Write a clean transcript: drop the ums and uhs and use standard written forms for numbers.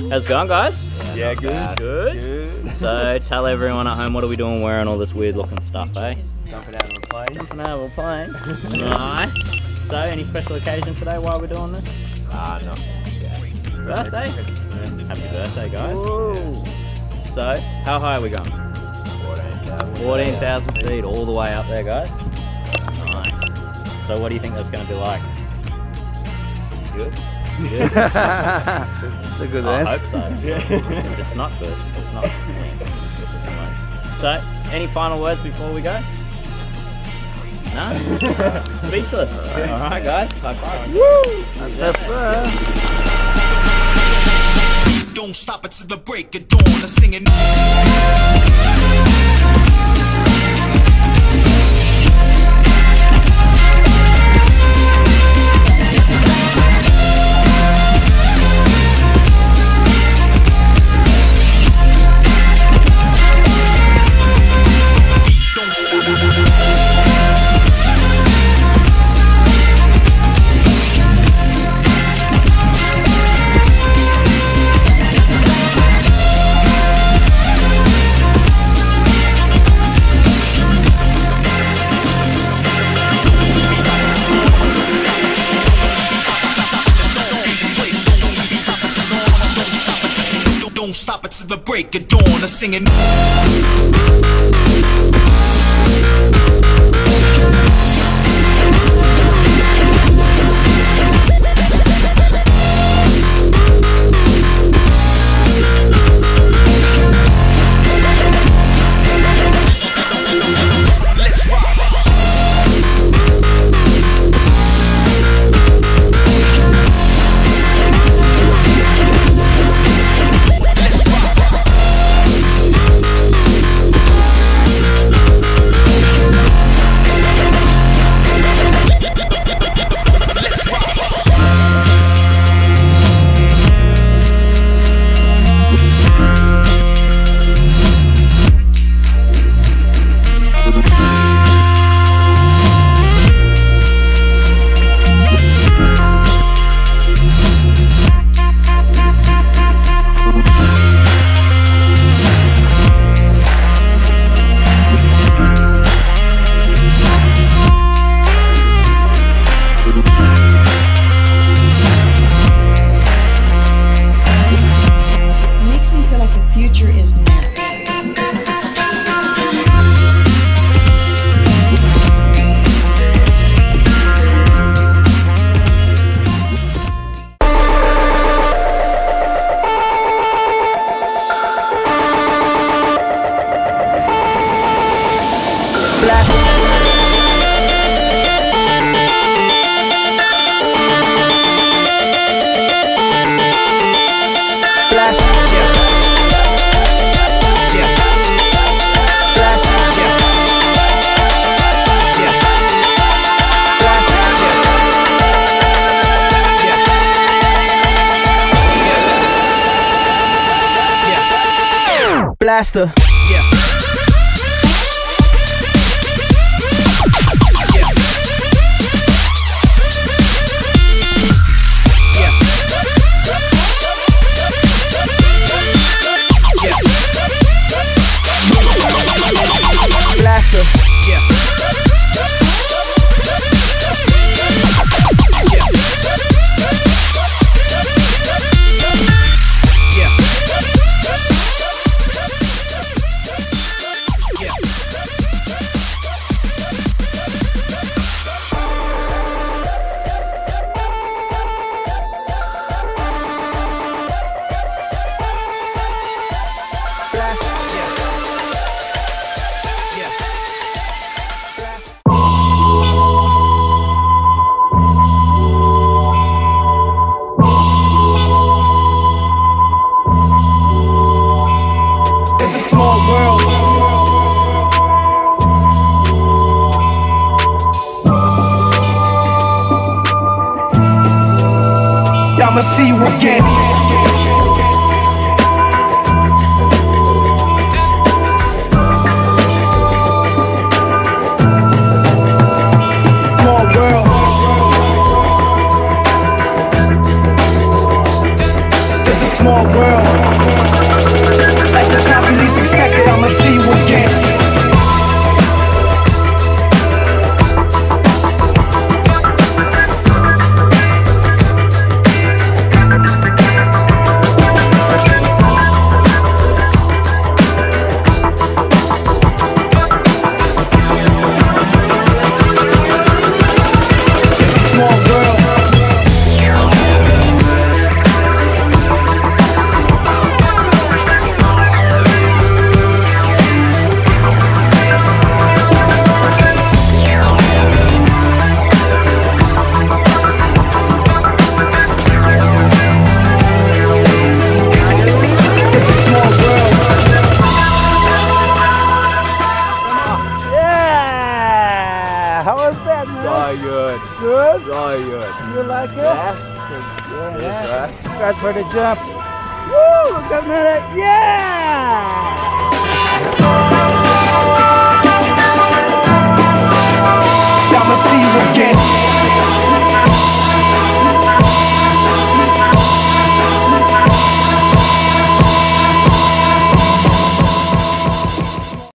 How's it going, guys? Yeah, good. Good. So tell everyone at home, what are we doing wearing all this weird looking stuff, eh? Jumping out of a plane. Jumping out of a plane. Nice. So any special occasion today while we're doing this? No. Birthday? Happy birthday, guys. Whoa. So, how high are we going? 14,000 feet, all the way up there, guys. Nice. So what do you think that's going to be like? Good. Good? That's a good I answer. hope so. If it's not good, it's not. Anyway. So, any final words before we go? No? Speechless. Alright guys, high five. Woo! That's Don't stop it till the break of dawn. I'm singing. Don't stop it till the break of dawn. I'm singing. Makes me feel like the future is now. Blaster. Blaster. I'ma see you again. Small world. It's a small world. So good. Good? So good. You like it? Yeah. Yeah. Congrats for the jump. Woo! Look at that. Yeah! I'ma see you